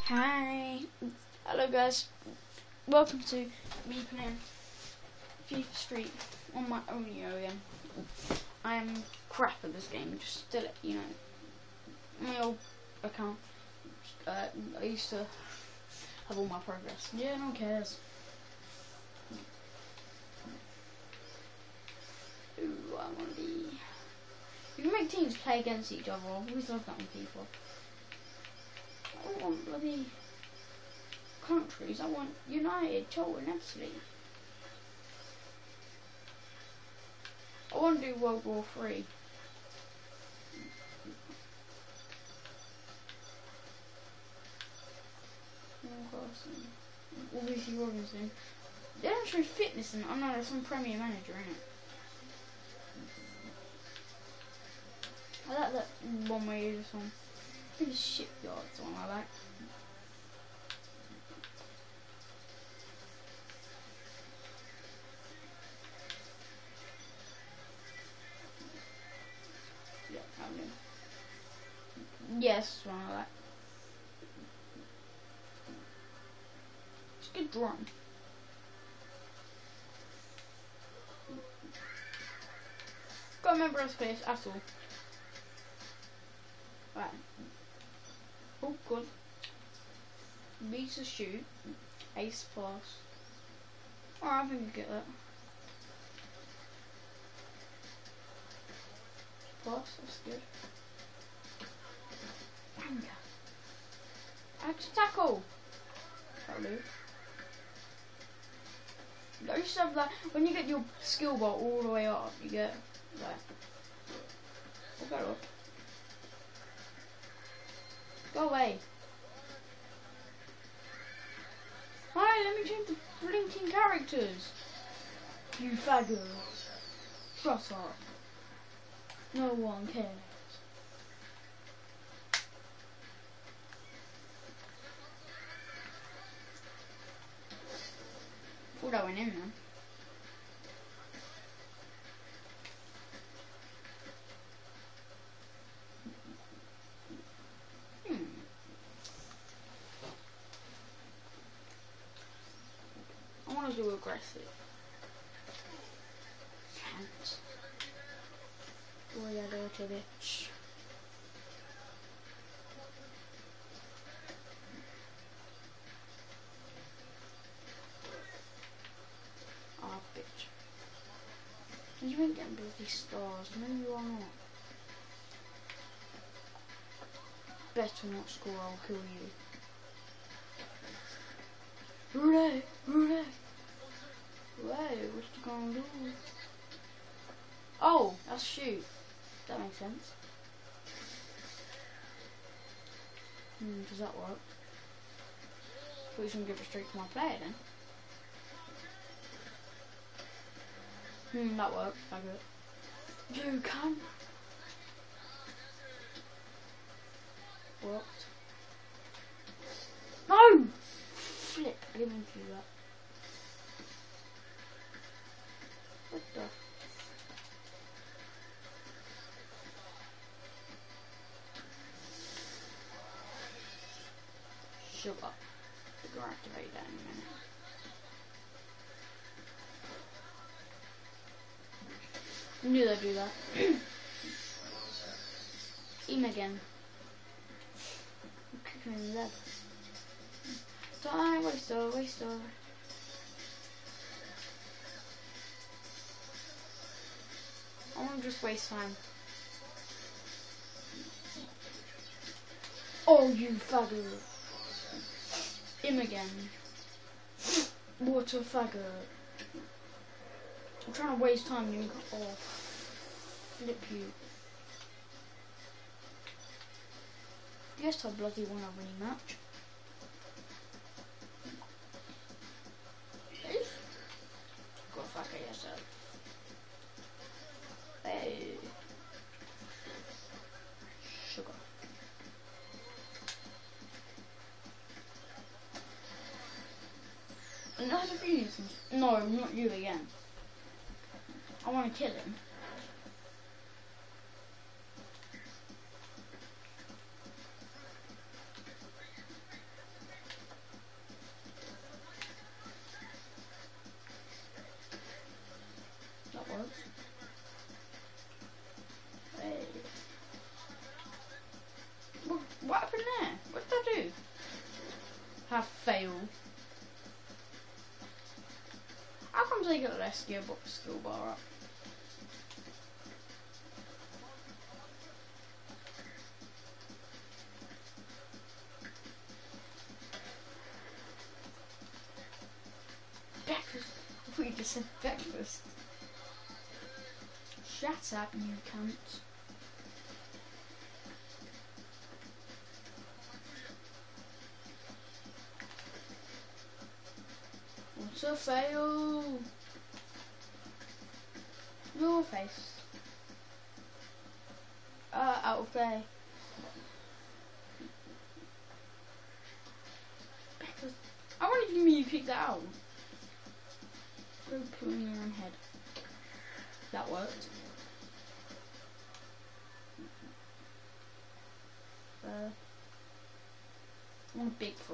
Hi, hello guys, welcome to me playing FIFA Street on my own again. I am crap at this game, just to let you know. My old account, I used to have all my progress. Yeah, no one cares. Ooh, I want to be... You can make teams play against each other. I've always loved that with people. I don't want bloody countries. I want United, Chelsea, Italy. I want to do World War III. Obviously Robinson. They don't show fitness in it. Oh no, there's some Premier Manager in it. I like that one where you just on. I think it's Shipyard's one I like. Yeah, I do. Yes, one I like. It's a good drawing. Can't remember his face at all. Right. Oh, good. B to shoot. Ace pass. Alright, I think I get that. Pass, that's good. Banger. Axe tackle. That'll do. I used to have that, when you get your skill bar all the way up, you get that. We'll go up. Go away. Hi, let me change the blinking characters. You faggot. Shut up. No one cares. Thought I went in then. I want to do aggressive. Can't. Voy a do to bitch. Ah, bitch. You ain't getting bloody stars. No, you are not. Better not score, I'll kill you. Hooray! Hooray! Whoa, what you gonna do? Oh, that's shoot. That makes sense. Does that work? Thought you was gonna give it straight to my player then. That worked. I got it. You can. Worked. No! Flip. I didn't mean to do that. What the? Sugar. We're gonna activate that in a minute. I knew they'd do that. Him again. Kick him in the leg. Time waster, waster. I want to just waste time. Oh, you faggot. Him again. What a faggot. I'm trying to waste time, you. Oh, flip you. Yes, I bloody want a rematch. Go fuck it yourself. Hey. Sugar. Another Phoenix. No, not you again. I want to kill him. get less gearbox skill bar up. Breakfast. I thought you just said breakfast. Shut up, you cunt. What's a fail? Your face. Out of play. Because I won't even mean you picked that out. Go put it in your own head. That worked. I want a big throw.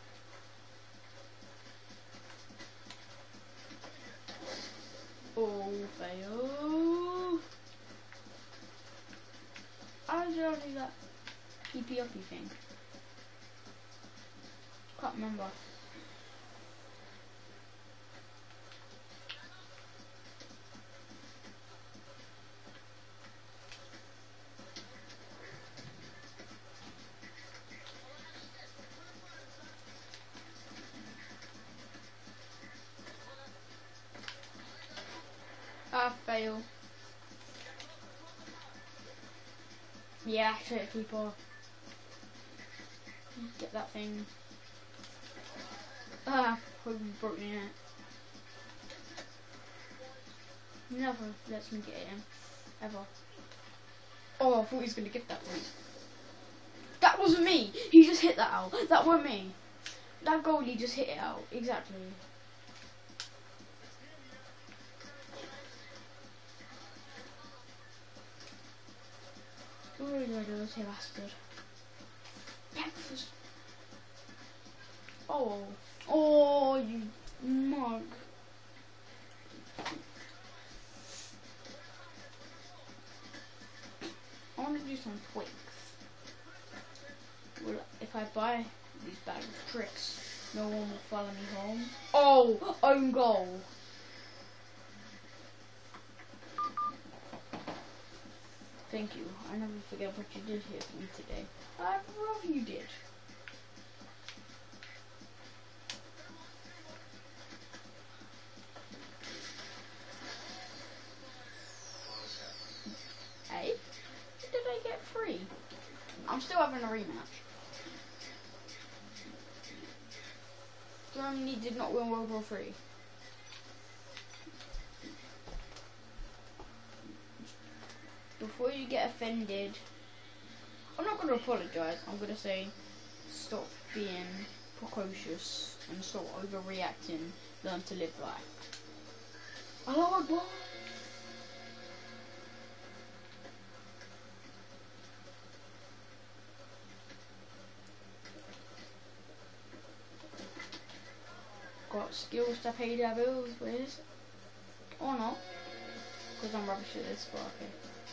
Oh, fail. How did I do that PP-uppy thing? Can't remember. Fail. Yeah, shit, people. Get that thing. Probably broken it. Never lets me get it in. Ever. Oh, I thought he was gonna get that one. That wasn't me! He just hit that out. That wasn't me. That goalie just hit it out. Exactly. What are you gonna do, you bastard? Breakfast. Oh. Oh, you mug. I want to do some Twix. Well, if I buy these bags of tricks, no one will follow me home. Oh, own goal. Thank you. I never forget what you did here for me today. I'd rather you did. Hey, did I get free? I'm still having a rematch. Germany did not win World War III. Before you get offended, I'm not going to apologise. I'm going to say stop being precocious and stop overreacting. Learn to live life. Allahu Akbar. Got skills to pay their bills with. Or not. Because I'm rubbish at this, but okay.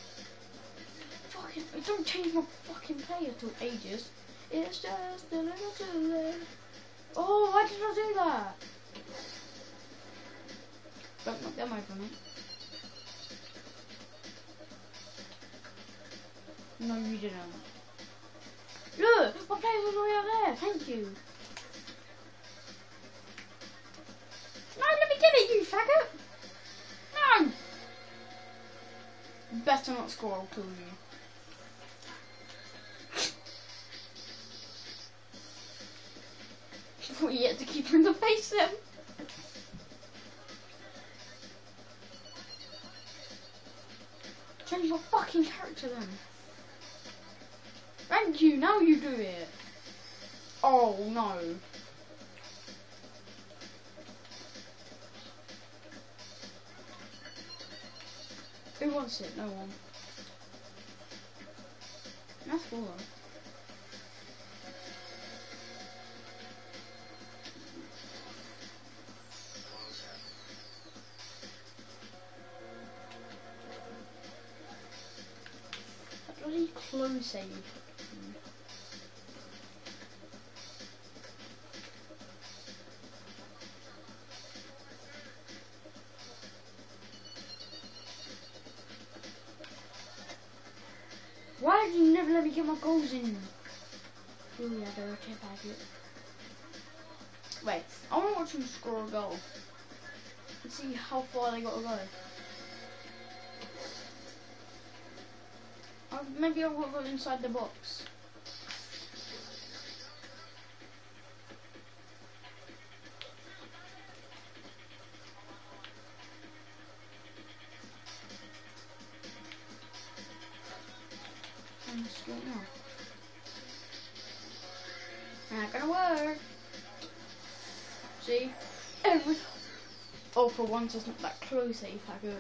It don't change my fucking player till ages. It's just a little too late. Oh, why did I do that? Don't knock them over, mate. No, you didn't. Look, my player was way out there. Thank you. No, let me get it, you faggot. No. Better not score, I'll kill you. We had to keep her in the face then. Change your fucking character then. Thank you, now you do it. Oh no. Who wants it? No one. That's cool though. Bloody close save. you never let me get my goals in? Oh yeah, they're okay, Paget. Wait, I want to watch them score a goal. And see how far they got to go. Maybe I'll go inside the box. Not gonna work. See? Oh, for once it's not that close, if I could.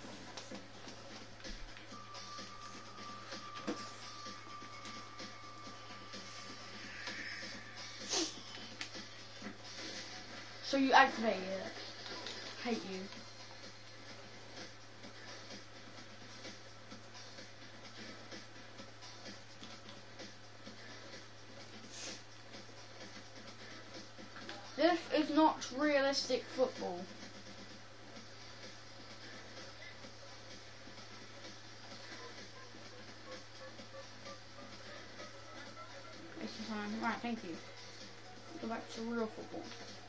So you activate it. Hate you. This is not realistic football. Wasting time. Right, thank you. Go back to real football.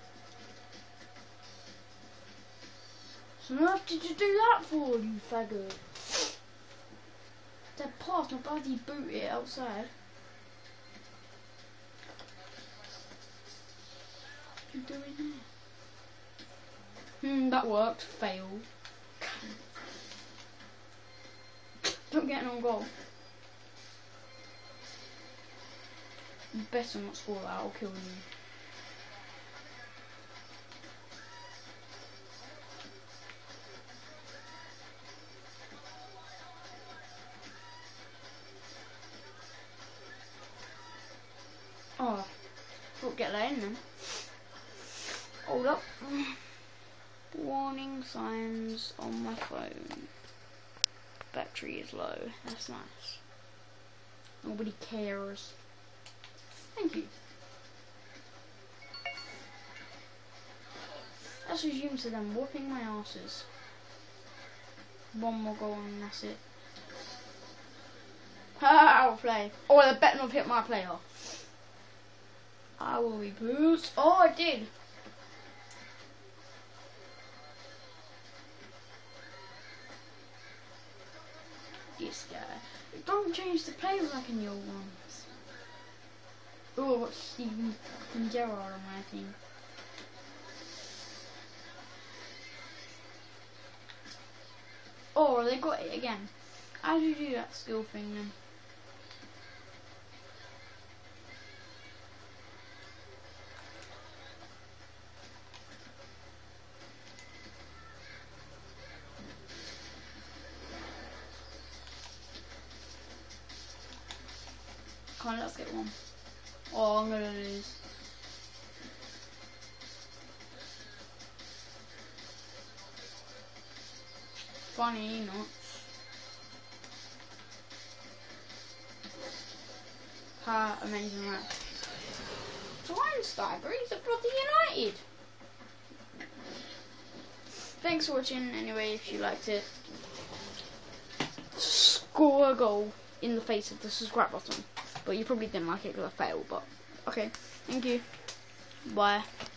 So what did you do that for, you faggot? That pass, not bloody boot it outside. What are you doing there? That worked. Fail. Don't get an on goal. You better not score that, I'll kill you. Oh, we'll get that in then. Hold up. Warning signs on my phone. Battery is low. That's nice. Nobody cares. Thank you. Let's resume to them whooping my asses. One more goal and that's it. I'll play. Oh, they better not hit my player. I will be boost. Oh, I did. This guy. Don't change the players like in the old ones. Oh, I've got Steven Gerrard on my team. Oh, they got it again. How do you do that skill thing then? Come on, let's get one. Oh, I'm gonna lose. Funny, not. Ha, amazing rap. Schweinsteiger, he's a bloody United. Thanks for watching. Anyway, if you liked it, score a goal in the face of the subscribe button. But you probably didn't like it because I failed, but okay. Thank you. Bye.